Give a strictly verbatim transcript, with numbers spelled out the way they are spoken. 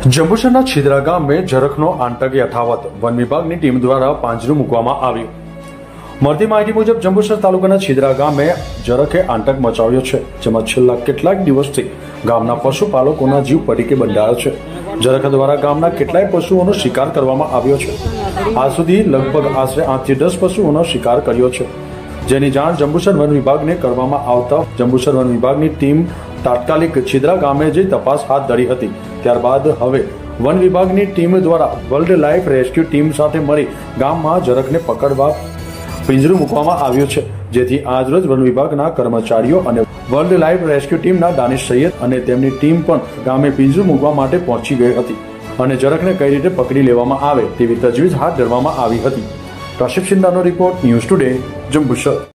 જંબુસરના છીદરા ગામે ઝરખનો આતંક યથાવત વન વિભાગની ટીમ દ્વારા પાંજરું મૂકવામાં આવ્યું। મળતી માહિતી મુજબ જંબુસર તાલુકાના છીદરા ગામે ઝરખે આતંક મચાવ્યો છે, જેમાં છેલ્લા કેટલાક દિવસથી ગામના પશુપાલકોના જીવ પડીકે બંધાયો છે। ઝરખ દ્વારા ગામના કેટલાય પશુઓનો શિકાર કરવામાં આવ્યો છે। આ સુધી લગભગ આશરે આઠથી દસ પશુઓનો શિકાર કર્યો છે, જેની જાણ જંબુસર વન વિભાગને કરવામાં આવતા જંબુસર વન વિભાગની ટીમ તાત્કાલિક છીદરા ગામે જઈ તપાસ હાથ ધરી હતી। ત્યારબાદ હવે વન વિભાગની ટીમ દ્વારા વર્લ્ડ લાઈફ રેસ્ક્યુ ટીમ સાથે મળી ગામમાં ઝરખને પકડવા પિંજરું મૂકવામાં આવ્યું છે, જેથી આજરોજ વન વિભાગના કર્મચારીઓ અને વર્લ્ડ લાઈફ રેસ્ક્યુ ટીમના દાનિશ સૈયદ અને તેમની ટીમ પણ ગામે પિંજરું મૂકવા માટે પહોંચી ગઈ હતી અને ઝરખને કઈ રીતે પકડી લેવામાં આવે તેવી તજવીજ હાથ ધરવામાં આવી હતી। Kashif Sindha report, news today, Jambusar.